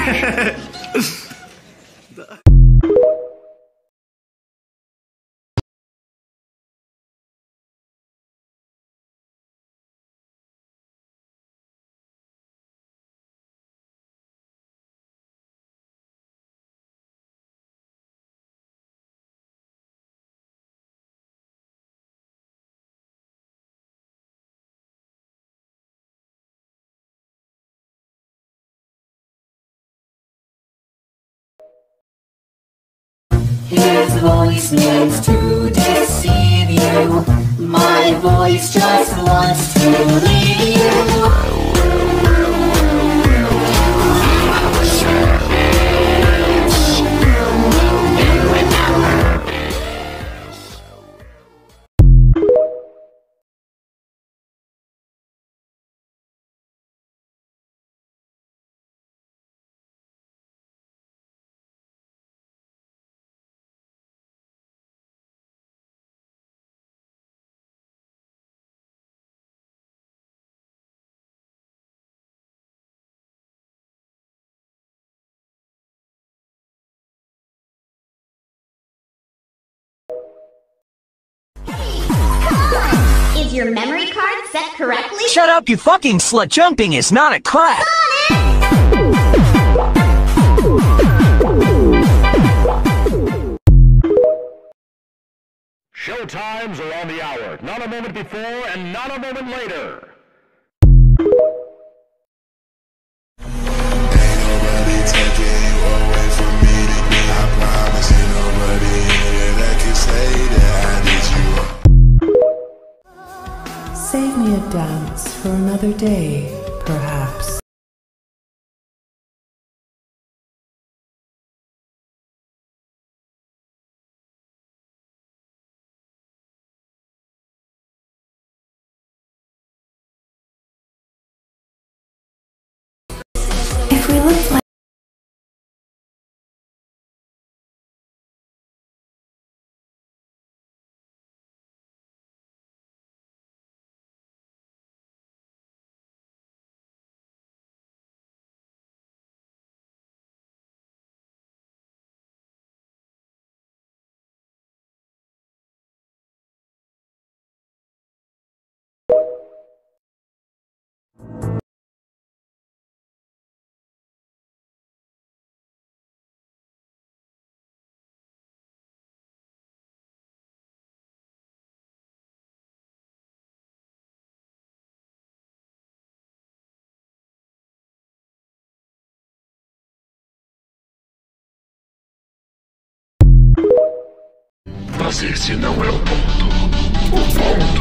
His voice means to deceive you. My voice just wants to leave you. Is your memory card set correctly? Shut up, you fucking slut! Jumping is not a class! Show times are on the hour. Not a moment before and not a moment later. Save me a dance for another day, perhaps. If we looked like Mas esse não é o ponto. O ponto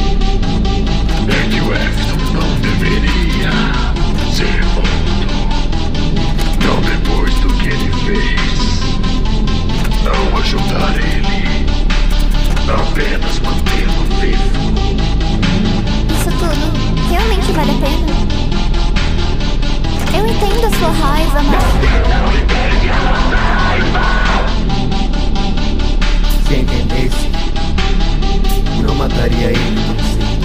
é que o Efton não deveria ser morto. Não depois do que ele fez. Não ajudar ele. Apenas mantê-lo vivo. Isso tudo realmente vale a pena? Eu entendo a sua raiva, mas... Não libere a raiva! Se entendesse, não mataria ele tão cedo.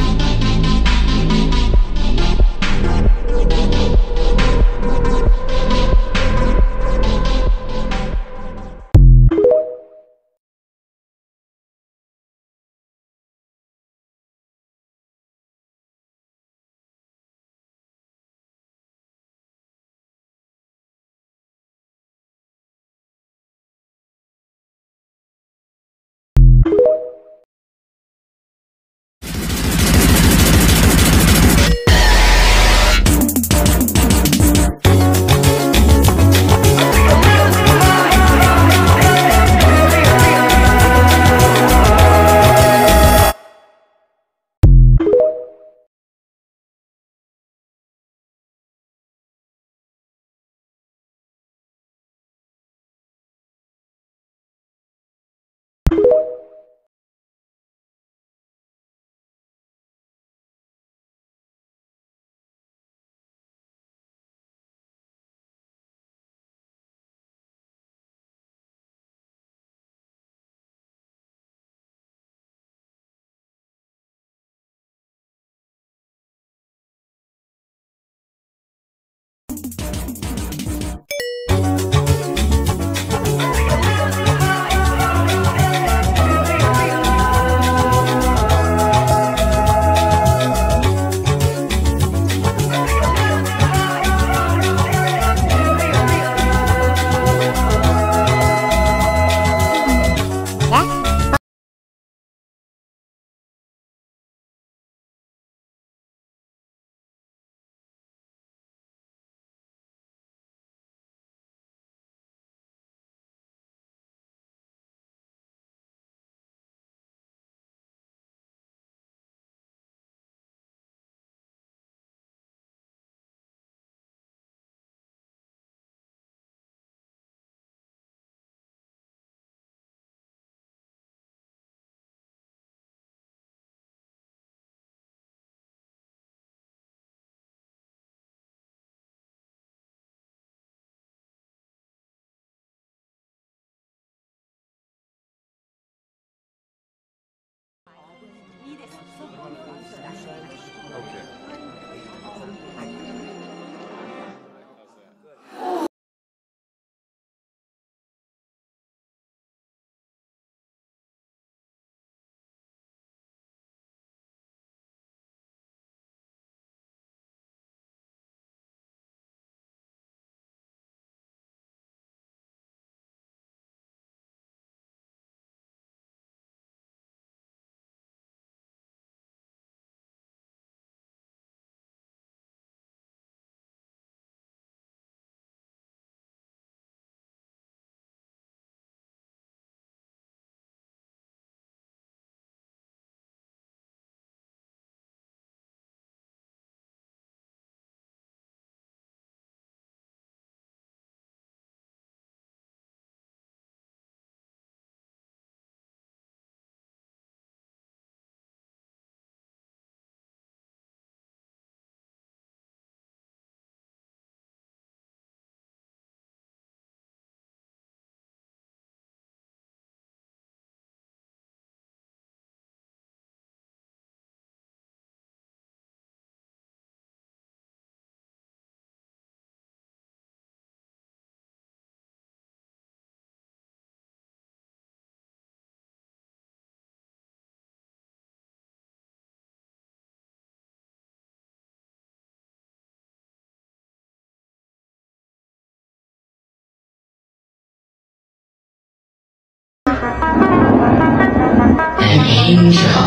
An angel.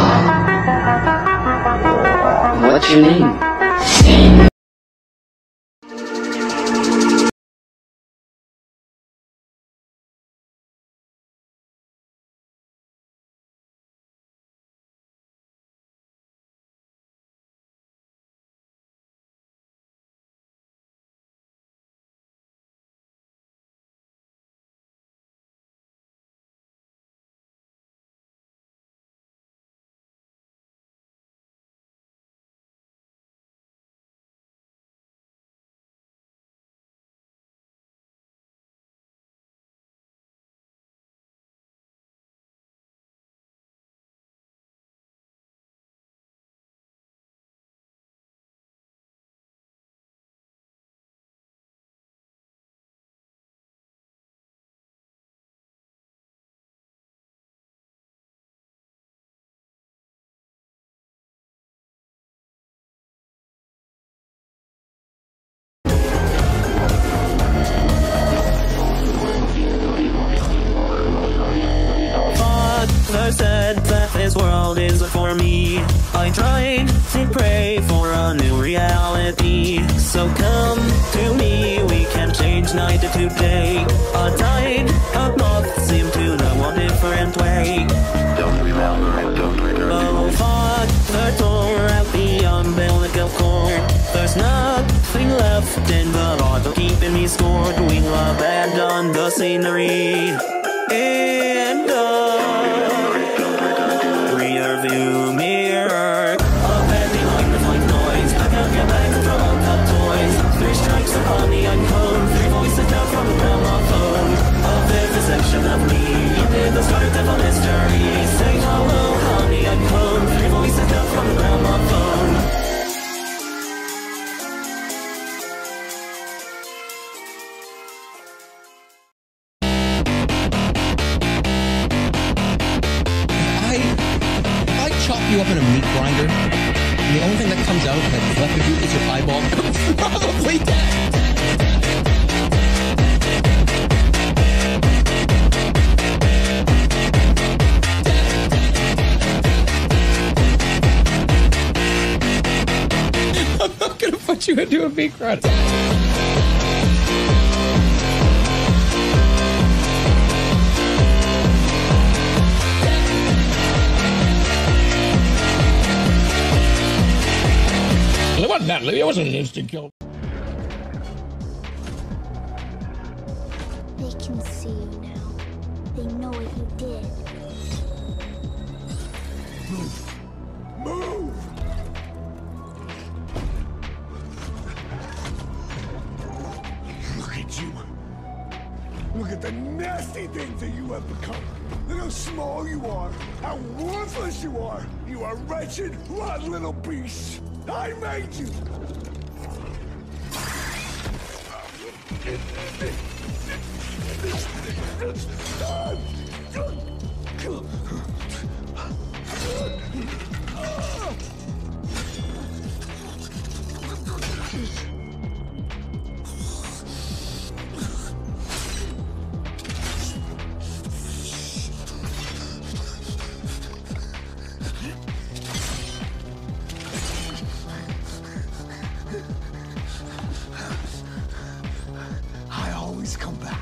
What's your name? Father said that this world isn't for me. I tried to pray for a new reality. So come to me, we can change night to day. A tide of moths seem to know a different way. Don't remember and don't return. Oh, Father tore out the umbilical cord. There's nothing left in the lot of keeping me scored. We'll abandon the scenery in the rearview mirror. A bed behind the white noise. I can't get back to throw cut toys. 3 strikes of honey and comb. 3 voices down from the gramophone. A vivisection of me. You did the start of a mystery. Sing hello, honey and comb. 3 voices down from the gramophone. Chop you up in a meat grinder, and the only thing that comes out that's left of you is your eyeball. Probably dead. I'm not gonna put you into a meat grinder. It wasn't that, Louis. It wasn't an instant kill. They can see you now. They know what you did. Move! Look at you. Look at the nasty things that you have become. Look how small you are. How worthless you are. You are wretched, rotten little beast. I made you. I always come back.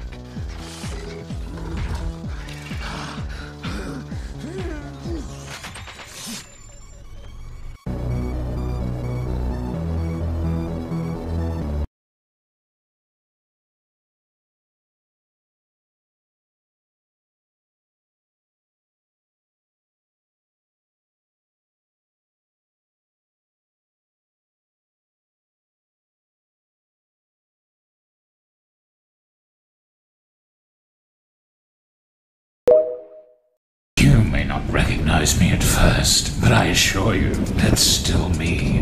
You may not recognize me at first, but I assure you, that's still me.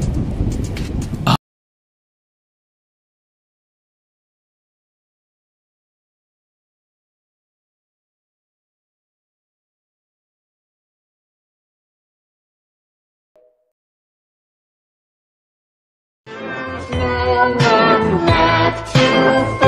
Left to